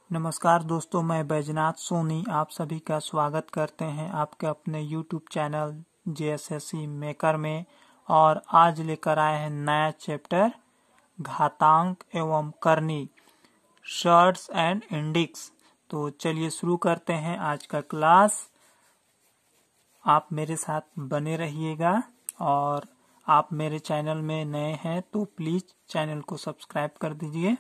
नमस्कार दोस्तों, मैं बैजनाथ सोनी आप सभी का स्वागत करते हैं आपके अपने YouTube चैनल JSSC मेकर में। और आज लेकर आए हैं नया चैप्टर घातांक एवं करनी, शॉर्ट्स एंड इंडिक्स। तो चलिए शुरू करते हैं आज का क्लास। आप मेरे साथ बने रहिएगा और आप मेरे चैनल में नए हैं तो प्लीज़ चैनल को सब्सक्राइब कर दीजिए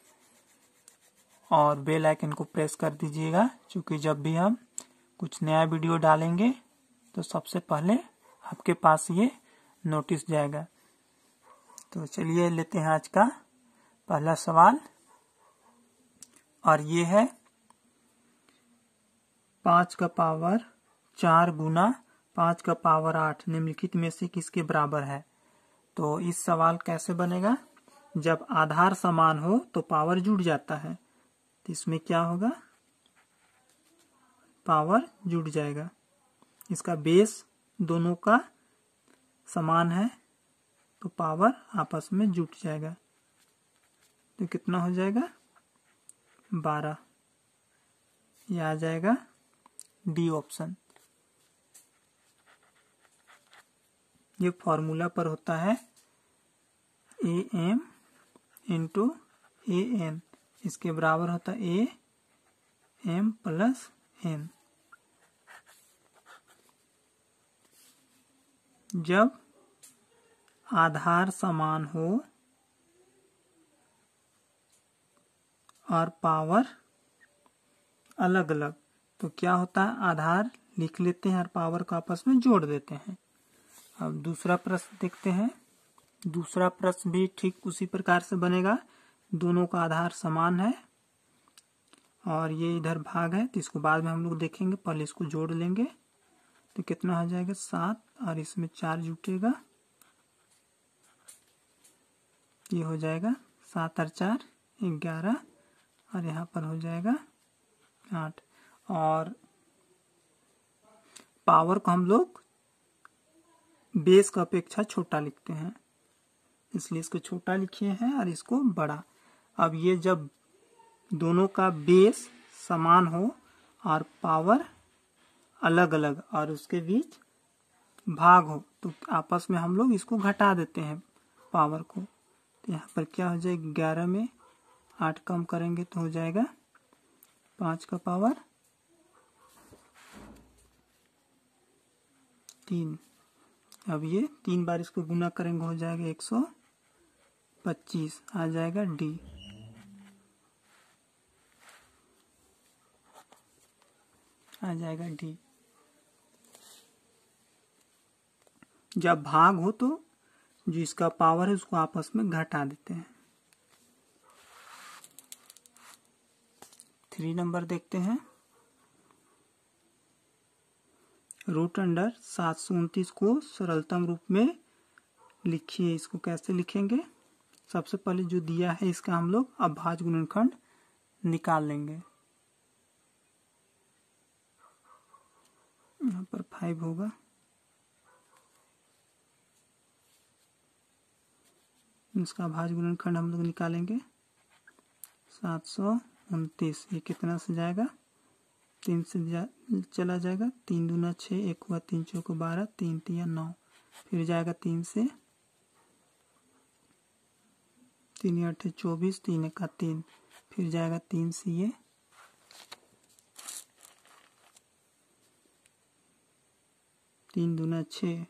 और बेल आइकन को प्रेस कर दीजिएगा, क्योंकि जब भी हम कुछ नया वीडियो डालेंगे तो सबसे पहले आपके पास ये नोटिस जाएगा। तो चलिए लेते हैं आज का पहला सवाल, और ये है 5 का पावर 4 गुना 5 का पावर 8 निम्नलिखित में से किसके बराबर है। तो इस सवाल कैसे बनेगा, जब आधार समान हो तो पावर जुड़ जाता है, तो इसमें क्या होगा, पावर जुड़ जाएगा। इसका बेस दोनों का समान है तो पावर आपस में जुट जाएगा, तो कितना हो जाएगा 12। यह आ जाएगा डी ऑप्शन। ये फॉर्मूला पर होता है AM इंटू AN, इसके बराबर होता है AM प्लस N। जब आधार समान हो और पावर अलग अलग, तो क्या होता है, आधार लिख लेते हैं और पावर को आपस में जोड़ देते हैं। अब दूसरा प्रश्न देखते हैं। दूसरा प्रश्न भी ठीक उसी प्रकार से बनेगा। दोनों का आधार समान है और ये इधर भाग है, तो इसको बाद में हम लोग देखेंगे, पहले इसको जोड़ लेंगे। तो कितना हो जाएगा 7 और इसमें 4 जुटेगा, ये हो जाएगा 7 और 4 11 और यहाँ पर हो जाएगा 8। और पावर को हम लोग बेस का अपेक्षा छोटा लिखते हैं, इसलिए इसको छोटा लिखे हैं और इसको बड़ा। अब ये जब दोनों का बेस समान हो और पावर अलग अलग और उसके बीच भाग हो, तो आपस में हम लोग इसको घटा देते हैं पावर को। तो यहाँ पर क्या हो जाएगा, 11 में 8 कम करेंगे तो हो जाएगा 5 का पावर 3। अब ये 3 बार इसको गुना करेंगे हो जाएगा 125, आ जाएगा डी। आ जाएगा डी। जब भाग हो तो जो इसका पावर है उसको आपस में घटा देते हैं। 3 नंबर देखते हैं। रूट अंडर 729 को सरलतम रूप में लिखिए। इसको कैसे लिखेंगे, सबसे पहले जो दिया है इसका हम लोग अभाज्य गुणनखंड निकाल लेंगे। यहाँ पर 5 होगा, इसका अभाज्य गुणनखंड हम लोग निकालेंगे 729। ये कितना से जाएगा, 3 से चला जाएगा, 3 दूना 6, 1 हुआ 3 चौक 12, 3 तिया 9, फिर जाएगा 3 से, 3 8 24, 3 1 3, फिर जाएगा 3 से ये, 3 दूना 6,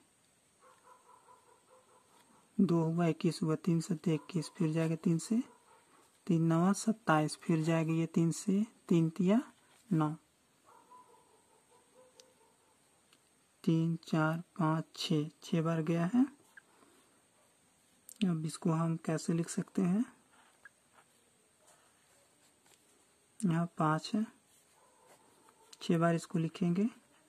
2 हुआ 21 हुआ, 3 7 21, फिर जाएगा 3 से, 3 9 27, फिर जाएगा ये 3 से, 3 तिया 9, 3 4 5 6, 6 बार गया है। अब इसको हम कैसे लिख सकते हैं, यहाँ 5 है, 6 बार इसको लिखेंगे,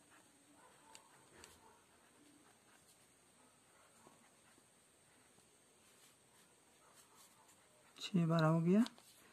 छह बार हो गया।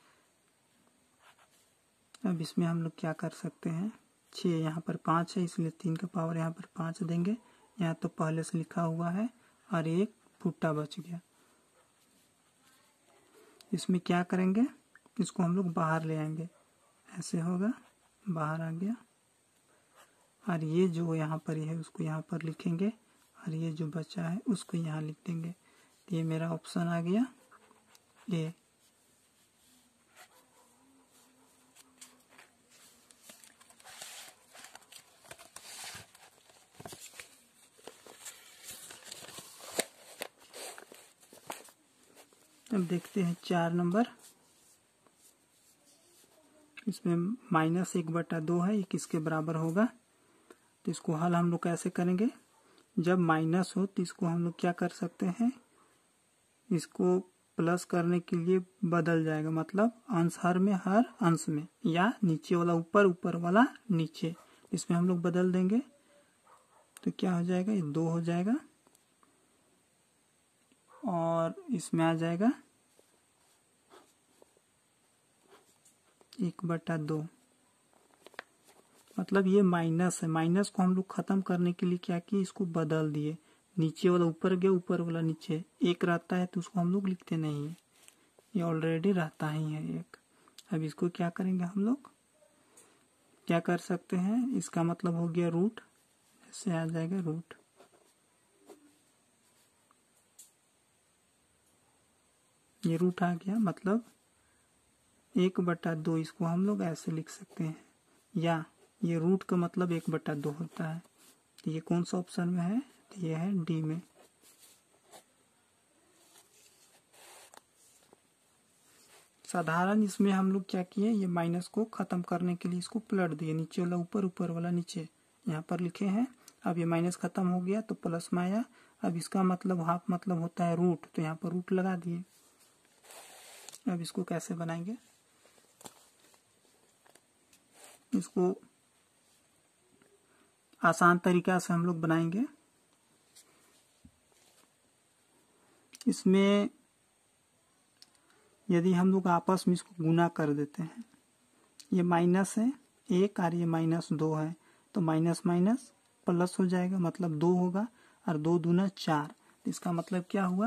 अब इसमें हम लोग क्या कर सकते हैं, 6 यहाँ पर 5 है इसलिए 3 का पावर यहाँ पर 5 देंगे। यहाँ तो पहले से लिखा हुआ है और एक फुट्टा बच गया। इसमें क्या करेंगे, इसको हम लोग बाहर ले आएंगे, ऐसे होगा, बाहर आ गया। और ये जो यहाँ पर है उसको यहाँ पर लिखेंगे और ये जो बचा है उसको यहाँ लिख देंगे। तो ये मेरा ऑप्शन आ गया ए। अब देखते हैं 4 नंबर। इसमें -1/2 है, ये किसके बराबर होगा। तो इसको हल हम लोग कैसे करेंगे, जब माइनस हो तो इसको हम लोग क्या कर सकते हैं, इसको प्लस करने के लिए बदल जाएगा, मतलब अंश हर में हर अंश में, या नीचे वाला ऊपर, ऊपर वाला नीचे, इसमें हम लोग बदल देंगे। तो क्या हो जाएगा, ये 2 हो जाएगा और इसमें आ जाएगा 1/2। मतलब ये माइनस है, माइनस को हम लोग खत्म करने के लिए क्या किए, इसको बदल दिए, नीचे वाला ऊपर गया, ऊपर वाला नीचे। एक रहता है तो उसको हम लोग लिखते नहीं है, ये ऑलरेडी रहता ही है एक। अब इसको क्या करेंगे हम लोग, क्या कर सकते हैं, इसका मतलब हो गया रूट, ऐसे आ जाएगा रूट। ये रूट आ गया, मतलब 1/2 इसको हम लोग ऐसे लिख सकते हैं, या ये रूट का मतलब 1/2 होता है। तो ये कौन सा ऑप्शन में है, तो ये है डी में। साधारण इसमें हम लोग क्या किए, ये माइनस को खत्म करने के लिए इसको पलट दिए, नीचे वाला ऊपर, ऊपर वाला नीचे, यहाँ पर लिखे हैं। अब ये माइनस खत्म हो गया तो प्लस में आया। अब इसका मतलब हाफ मतलब होता है रूट, तो यहाँ पर रूट लगा दिए। अब इसको कैसे बनाएंगे, इसको आसान तरीका से हम लोग बनाएंगे। इसमें यदि हम लोग आपस में इसको गुना कर देते हैं, ये माइनस है 1 और ये -2 है, तो माइनस माइनस प्लस हो जाएगा, मतलब 2 होगा, और 2 दूना 4। तो इसका मतलब क्या हुआ,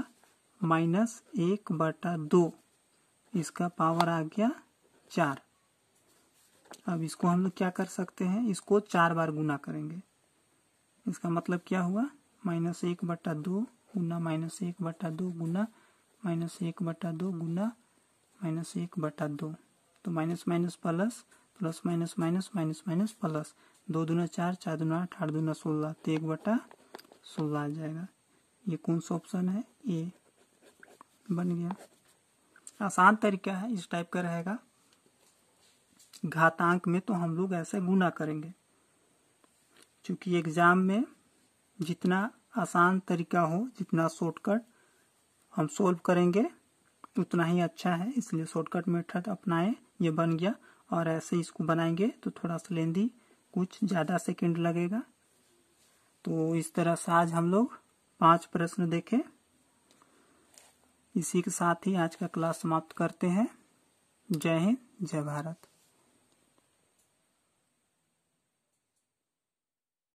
-1/2, इसका पावर आ गया 4। अब इसको हम लोग क्या कर सकते हैं, इसको 4 बार गुना करेंगे। इसका मतलब क्या हुआ, -1/2 गुना -1/2 गुना -1/2 गुना -1/2। तो minus minus plus, plus minus minus, minus minus plus, 2 दूना 4, 4 दूना 8, 8 दूना 16, तो 1/16 आ जाएगा। ये कौन सा ऑप्शन है, ए। बन गया। आसान तरीका है, इस टाइप का रहेगा। घातांक में तो हम लोग ऐसे गुना करेंगे, क्योंकि एग्जाम में जितना आसान तरीका हो, जितना शॉर्टकट हम सोल्व करेंगे उतना ही अच्छा है, इसलिए शॉर्टकट मेथड अपनाएं। ये बन गया, और ऐसे इसको बनाएंगे तो थोड़ा सा लेंदी, कुछ ज़्यादा सेकंड लगेगा। तो इस तरह से आज हम लोग 5 प्रश्न देखें। इसी के साथ ही आज का क्लास समाप्त करते हैं। जय हिंद, जय भारत।